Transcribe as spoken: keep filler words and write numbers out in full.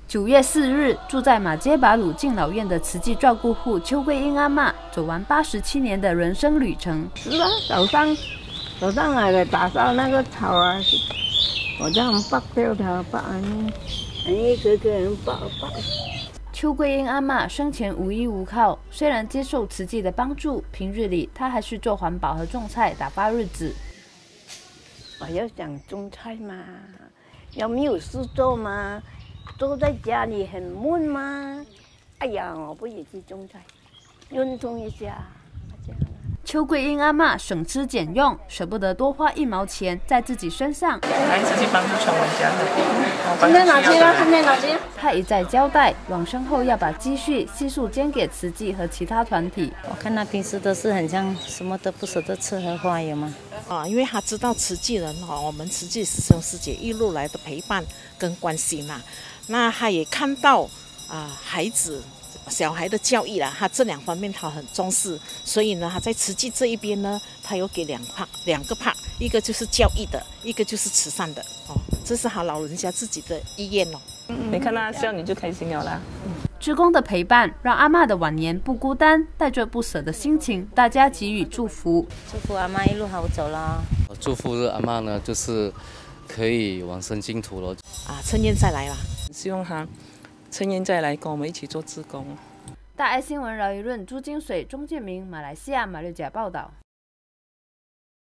九月四日，住在马街巴鲁敬老院的慈济照顾户邱桂英阿嬷走完八十七年的人生旅程。 是啊，早上早上来打扫那个草啊，我这样拔掉它，拔完，一个个人拔拔。 邱桂英阿嬷生前无依无靠，虽然接受慈济的帮助，平日里她还是做环保和种菜打发日子。 我要想种菜嘛，要没有事做嘛。坐在家里很闷吗？哎呀，我不也去种菜，运动一下。 邱桂英阿嬷省吃俭用，舍不得多花一毛钱在自己身上。 孩子去帮助穷人家的。 今天哪去了？今天哪去？ 她一再交代，往生后要把积蓄悉数捐给慈济和其他团体。 我看他平时都是很像什么都不舍得吃和花，有吗？ 啊，因为他知道慈济人哈，我们慈济师兄师姐一路来的陪伴跟关心呐，那他也看到啊孩子小孩的教育啦，他这两方面他很重视，所以呢，他在慈济这一边呢，他有给两帕两个帕，一个就是教育的，一个就是慈善的哦，这是他老人家自己的意愿哦。 你看他笑，你就开心了啦。 志工的陪伴让阿嬷的晚年不孤单，带着不舍的心情，大家给予祝福。 祝福阿嬷一路好走啦！ 祝福阿嬷呢，就是可以往生净土了。 啊，趁愿再来啦！ 希望他趁愿再来跟我们一起做志工。 大爱新闻饶一润朱金水、钟建明，马来西亚马六甲报道。